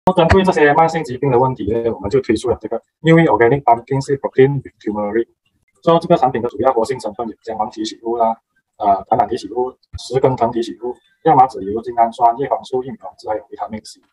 针对这些慢性疾病的问题呢，我们就推出了这个 New Organic Pumpkin Seed Protein with Turmeric。说这个产品的主要活性成分有姜黄提取物啦、橄榄提取物、石根藤提取物、亚麻籽油、精氨酸、叶黄素、玉米黄质，还有维他命 C。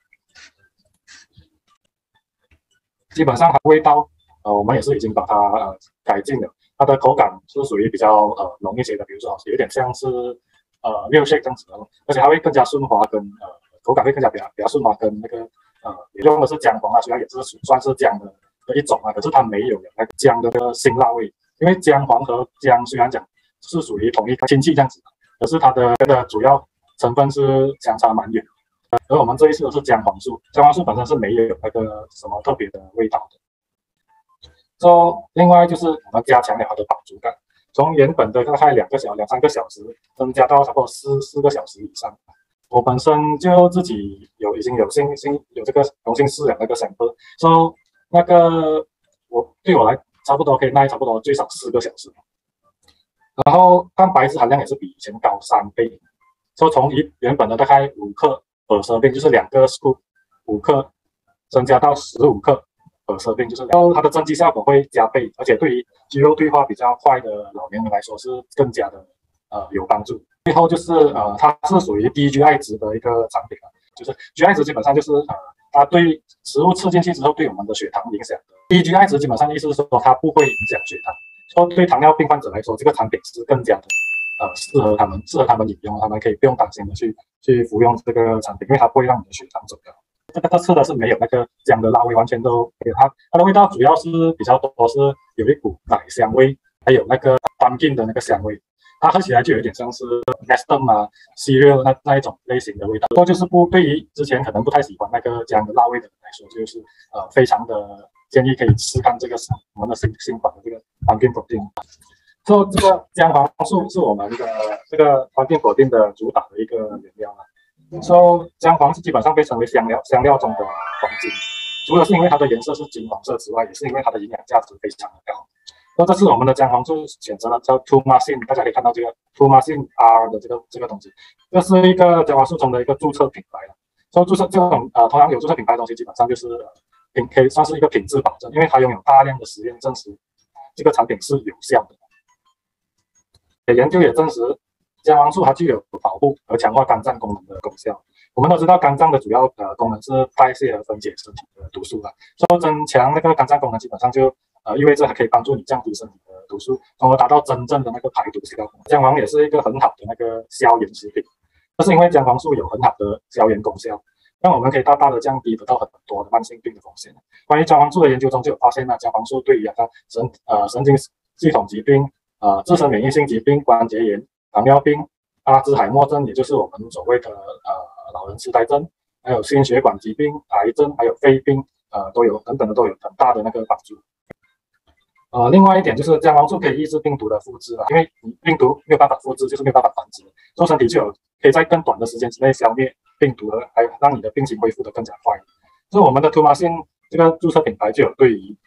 基本上它味道，我们也是已经把它改进了，它的口感是属于比较浓一些的，比如说有点像是milkshake 这样子的，而且它会更加顺滑，跟口感会更加比较顺滑，跟那个也用的是姜黄啊，虽然也是算是姜的一种啊，可是它没有那个姜的辛辣味，因为姜黄和姜虽然讲是属于同一个亲戚这样子的，可是它的主要成分是相差蛮远。而我们这一次的是姜黄素，姜黄素本身是没有那个什么特别的味道的。另外就是我们加强了它的饱足感，从原本的大概2、3个小时，增加到差不多4个小时以上。我本身就自己已经有这个荣幸试了那个 sample， 那个对我来差不多可以耐差不多最少4个小时。然后蛋白质含量也是比以前高3倍，从原本的大概5克per serving，就是2个 scoop 5克，增加到15克per serving，就是它的增肌效果会加倍，而且对于肌肉退化比较快的老年人来说是更加的有帮助。最后就是它是属于低 GI 值的一个产品啊，就是 GI 值基本上就是它对食物吃进去之后对我们的血糖影响的。低 GI 值基本上意思是说它不会影响血糖，对糖尿病患者来说，这个产品是更加的适合他们饮用，他们可以不用担心的去服用这个产品，因为它不会让你的血糖走高。这吃的是没有那个姜的辣味，完全都它的味道主要是比较多是有一股奶香味，还有那个 pumpkin 的那个香味，它喝起来就有点像是 Nestum 啊 cereal 那一种类型的味道。不过就是对于之前可能不太喜欢那个姜的辣味的人来说，就是非常的建议可以试看这个我们的新款的这个 pumpkin protein。这个姜黄素是我们的这个 pumpkin protein 的主打的一个原料啊。姜黄是基本上被称为香料中的黄金，除了是因为它的颜色是金黄色之外，也是因为它的营养价值非常的高。这次我们的姜黄素选择了叫 Turmacin， 大家可以看到这个 Turmacin R 的这个东西，这是一个姜黄素中的一个注册品牌了。注册这种通常有注册品牌的东西，基本上就是可以算是一个品质保证，因为它拥有大量的实验证实这个产品是有效的。研究也证实，姜黄素它具有保护和强化肝脏功能的功效。我们都知道肝脏的主要功能是代谢和分解身体的毒素啦，增强那个肝脏功能，基本上就意味着它可以帮助你降低身体的毒素，从而达到真正的那个排毒效果。姜黄也是一个很好的那个消炎食品，这是因为姜黄素有很好的消炎功效，让我们可以大大的降低得到很多的慢性病的风险。关于姜黄素的研究中就有发现呢，姜黄素对于神经系统疾病、自身免疫性疾病、关节炎、糖尿病、阿兹海默症，也就是我们所谓的老人痴呆症，还有心血管疾病、癌症，还有肺病，都有很大的那个帮助。另外一点就是姜黄素可以抑制病毒的复制，因为病毒没有办法复制，就是没有办法繁殖，身体就可以在更短的时间之内消灭病毒，还让你的病情恢复得更加快。我们的 Turmacin 这个注册品牌就有对于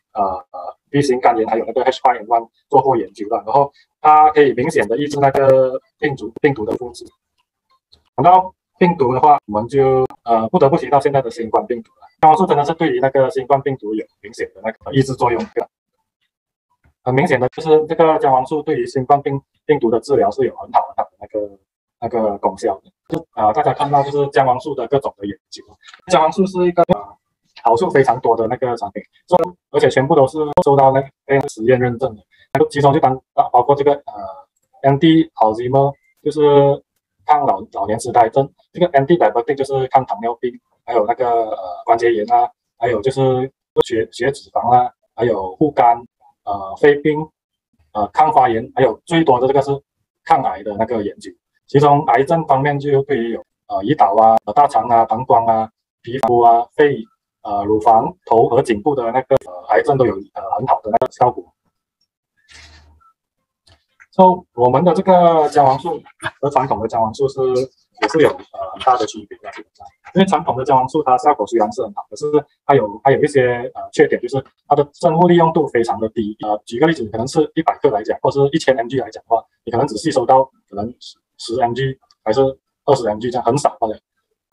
B 型肝炎还有那个 H5N1 做过研究了，然后它可以明显的抑制那个病毒的复制。讲到病毒的话，我们就不得不提到现在的新冠病毒了。姜黄素真的是对于那个新冠病毒有明显的那个抑制作用。很明显的就是这个姜黄素对于新冠病毒的治疗是有很好的那个功效的。大家看到就是姜黄素的各种的研究，姜黄素是一个好处非常多的那个产品，而且全部都是受到那个实验认证的。其中就包括这个anti-Alzheimer， 就是抗老年痴呆症，这个 anti-diabetic 就是抗糖尿病，还有那个关节炎啊，还有就是血脂肪啊，还有护肝。肺病、抗发炎，还有最多的这个是抗癌的那个研究。其中癌症方面就对于有胰岛啊、大肠啊、膀胱啊、皮肤啊、肺、乳房、头和颈部的那个癌症都有很好的那个效果。我们的这个姜黄素和传统的姜黄素也是有很大的区别的，基本上，因为传统的姜黄素它效果虽然是很好，可是它有一些缺点，就是它的生物利用度非常的低。举个例子，可能是100克来讲，或是1000 mg 来讲的话，你可能只吸收到可能10 mg 还是20 mg 这样，很少罢了。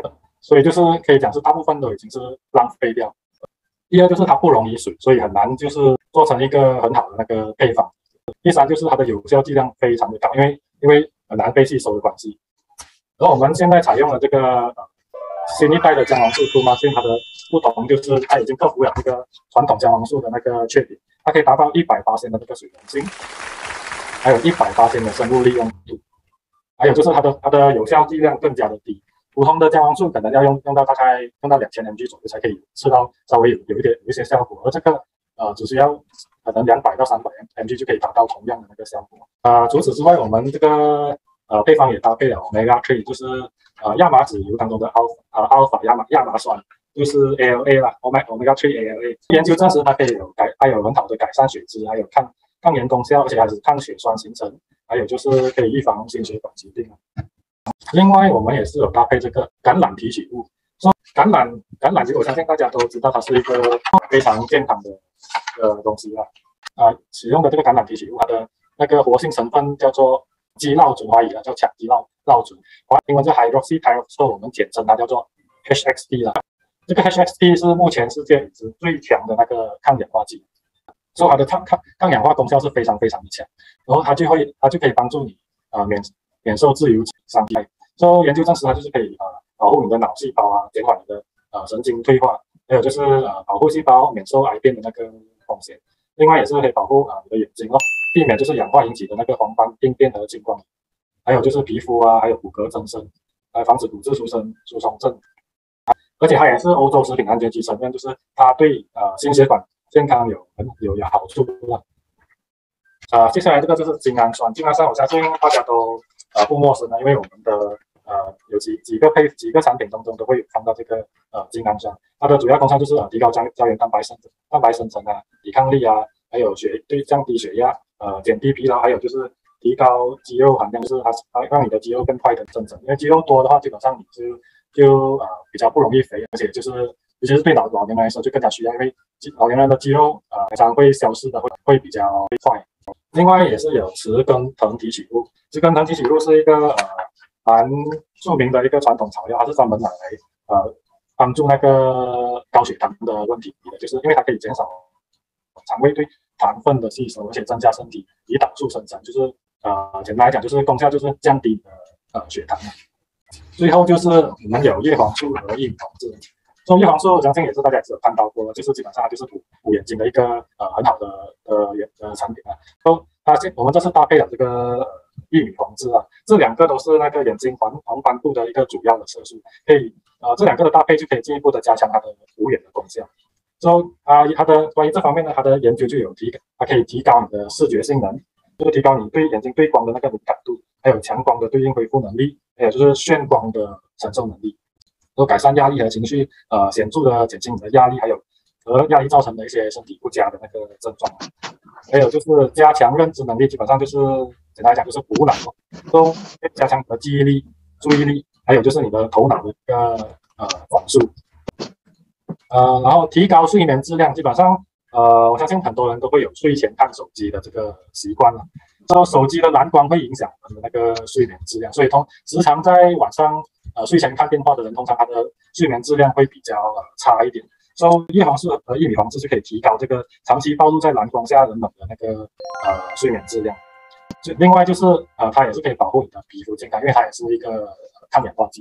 所以就是可以讲是大部分都已经是浪费掉。第二就是它不容易水，所以很难就是做成一个很好的那个配方。第三就是它的有效剂量非常的高，因为很难被吸收的关系。而我们现在采用了这个新一代的姜黄素杜马逊，它的不同就是它已经克服了这个传统姜黄素的那个缺点，它可以达到100%的这个水溶性，还有100%的生物利用度，还有就是它的有效剂量更加的低。普通的姜黄素可能要用到大概用到2000 mg 左右才可以吃到稍微有一些效果，而这个只需要可能200到300 mg 就可以达到同样的那个效果。除此之外，我们这个配方也搭配了 Omega 3，就是亚麻籽油当中的阿尔法亚麻酸，就是 ALA 啦 ，Omega 3 ALA。研究证实它有很好的改善血脂，还有抗炎功效，而且还是抗血栓形成，还有就是可以预防心血管疾病。另外，我们也是有搭配这个橄榄提取物。说橄榄其实我相信大家都知道，它是一个非常健康的东西啦。使用的这个橄榄提取物，它的那个活性成分叫做基酪醇华语叫羟基酪醇，英文叫 hydroxytyrosol， 我们简称它叫做 HXT 啦。这个 HXT 是目前世界已知最强的那个抗氧化剂，所以它的抗氧化功效是非常非常的强，然后它就可以帮助你免受自由基伤害。所以研究证实它就是可以保护你的脑细胞啊，减缓你的神经退化，还有就是保护细胞免受癌变的那个风险。另外也是可以保护你的眼睛哦，避免就是氧化引起的那个黄斑病变和青光眼。还有就是皮肤啊，还有骨骼增生，防止骨质疏松症。而且它也是欧洲食品安全局承认，就是它对心血管健康有好处的。接下来这个就是精氨酸，我相信大家都不陌生了，因为我们的有几个产品当中都会有放到这个精氨酸，它的主要功效就是提高胶原蛋白生成啊，抵抗力啊，还有降低血压，减低疲劳，还有就是提高肌肉含量，就是它让你的肌肉更快的增长，因为肌肉多的话，基本上你就比较不容易肥，而且就是尤其是对老年人来说就更加需要，因为老年人的肌肉常常会消失的会比较快。另外也是有雌根藤提取物，雌根藤提取物是一个蛮著名的一个传统草药，它是专门拿来帮助那个高血糖的问题的，就是因为它可以减少肠胃对糖分的吸收，而且增加身体胰岛素生产，就是简单来讲就是功效就是降低血糖。最后就是我们有叶黄素和叶黄素。叶黄素我相信也是大家有看到过，就是基本上它就是补眼睛的一个很好的产品啊。我们这是搭配了这个玉米黄质啊，这两个都是那个眼睛黄斑部的一个主要的色素，可以这两个的搭配就可以进一步的加强它的补眼的功效。它的关于这方面呢，它的研究就有它可以提高你的视觉性能，就是提高你对眼睛对光的那个敏感度，还有强光的对应恢复能力，还有就是眩光的承受能力，都改善压力和情绪，显著的减轻你的压力，还有和压力造成的一些身体不佳的那个症状。还有就是加强认知能力，基本上就是简单来讲就是补脑，都加强你的记忆力、注意力，还有就是你的头脑的一个转速。然后提高睡眠质量，基本上我相信很多人都会有睡前看手机的这个习惯了。手机的蓝光会影响我们的那个睡眠质量，所以时常在晚上睡前看电话的人，通常他的睡眠质量会比较差一点。叶黄素和玉米黄质就可以提高这个长期暴露在蓝光下人们的那个睡眠质量。另外就是它也是可以保护你的皮肤健康，因为它也是一个抗氧化剂。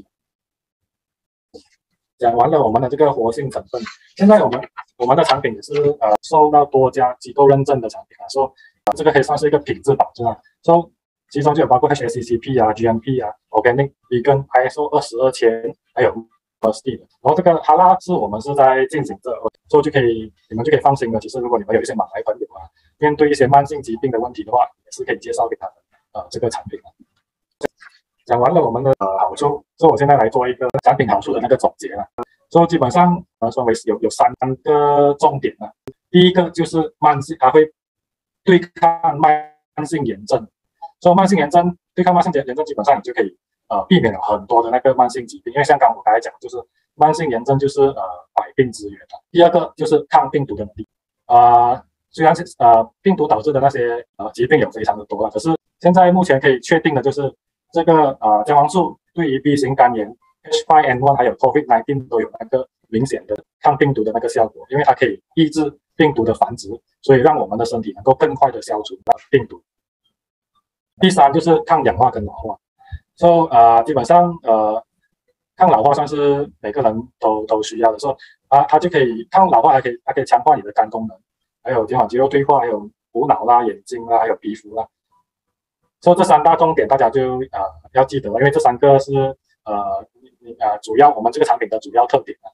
讲完了我们的这个活性成分，现在我们的产品也是受到多家机构认证的产品说这个可以算是一个品质保证啊。其中就有包括 HACCP 啊、GMP 啊、Organic、Vegan、ISO 22000，还有 MSD 的。然后这个哈拉我们是在进行着，所以你们就可以放心的。其实如果你们有一些马来朋友啊，面对一些慢性疾病的问题的话，也是可以介绍给他们这个产品。讲完了我们的好处，所以我现在来做一个产品好处的那个总结了。所以基本上分为有3个重点啊。第一个就是它会对抗慢性炎症。所以慢性炎症对抗慢性炎症，基本上你就可以避免了很多的那个慢性疾病，因为像刚我刚才讲，就是慢性炎症就是百病之源。第二个就是抗病毒的能力。虽然病毒导致的那些疾病有非常的多了，可是现在目前可以确定的就是这个姜黄素对于 B 型肝炎 H5N1 还有 COVID-19 都有那个明显的抗病毒的那个效果，因为它可以抑制病毒的繁殖，所以让我们的身体能够更快的消除病毒。第三就是抗氧化跟老化。基本上抗老化算是每个人都需要的，它就可以抗老化，还可以强化你的肝功能，还有减缓肌肉退化，还有补脑啦、眼睛啦，还有皮肤啦。这三大重点大家就要记得，因为这三个是主要我们这个产品的主要特点。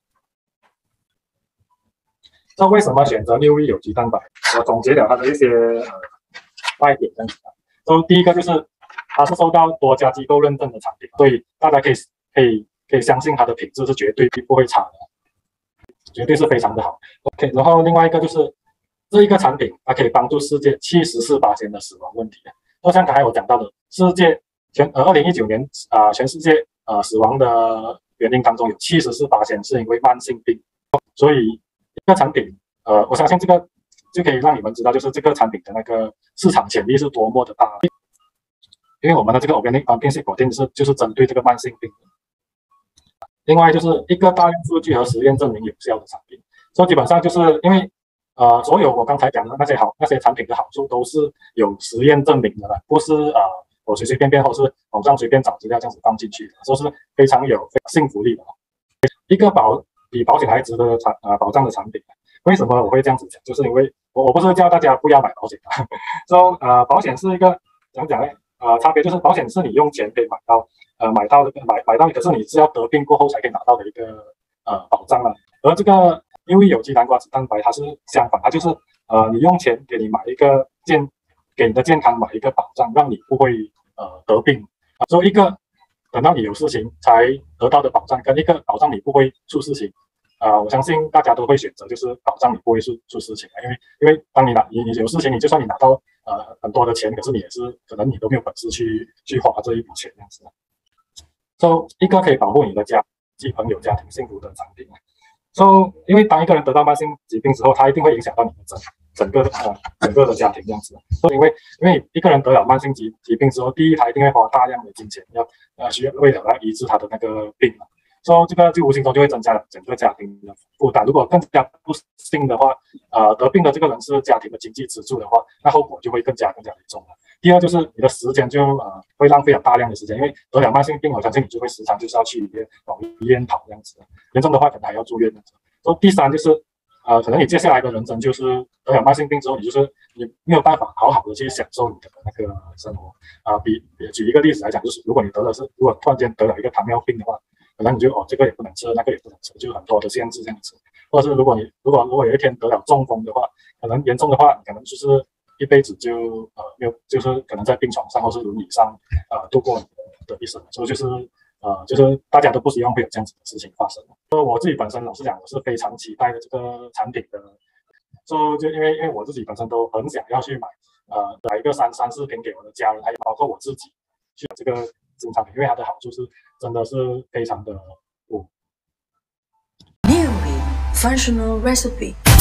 为什么选择六味有机蛋白？我总结了它的一些卖点这样子。第一个就是它是受到多家机构认证的产品，所以大家可以相信它的品质是绝对不会差的，绝对是非常的好。OK， 然后另外一个就是这一个产品它可以帮助世界74%的死亡问题。像刚才我讲到的，2019年全世界死亡的原因当中有74%是因为慢性病，所以一个产品我相信这个就可以让你们知道，就是这个产品的那个市场潜力是多么的大。因为我们的这个 Organic Pumpkin Seed Protein就是针对这个慢性病的。另外就是一个大量数据和实验证明有效的产品。基本上就是因为所有我刚才讲的那些产品的好处都是有实验证明的啦，不是我随随便便或是网上随便找资料这样子放进去的，是非常有信服力的。一个比保险还值得保障的产品。为什么我会这样子讲？就是因为我不是叫大家不要买保险保险是一个怎么讲呢？差别就是保险是你用钱可以买到，可是你是要得病过后才可以拿到的一个保障了。而这个因为有机南瓜子蛋白它是相反，它就是你用钱给你给你的健康买一个保障，让你不会得病。一个等到你有事情才得到的保障，跟一个保障你不会出事情。我相信大家都会选择就是保障你不会出事情，因为当你有事情，你就算你拿到很多的钱，可是你也是可能你都没有本事去花这一笔钱这样子。一个可以保护你的朋友家庭幸福的产品。因为当一个人得到慢性疾病之后，它一定会影响到你的整个的家庭这样子。因为一个人得了慢性疾病之后，第一他一定会花大量的金钱需要为了要医治他的那个病。这个就无形中就会增加了整个家庭的负担。如果更加不幸的话，得病的这个人是家庭的经济支柱的话，那后果就会更加严重了。第二就是你的时间就会浪费了大量的时间，因为得了慢性病，我相信你就会时常就是要去往医院跑这样子，严重的话可能还要住院这样子。第三就是可能你接下来的人生就是得了慢性病之后，你没有办法好好的去享受你的那个生活。举一个例子来讲，就是如果突然间得了一个糖尿病的话，可能你就这个也不能吃，那个也不能吃，就很多的限制这样子。或者是如果有一天得了中风的话，可能严重的话，可能就是一辈子就没有，就是可能在病床上或是轮椅上度过你的一生。就是大家都不希望会有这样子的事情发生。我自己本身老实讲，我是非常期待的这个产品的。就因为我自己本身都很想要去买一个3-4瓶给我的家人，还有包括我自己去买这个新产品，因为它的好处是真的是非常的多。 New Functional Recipe。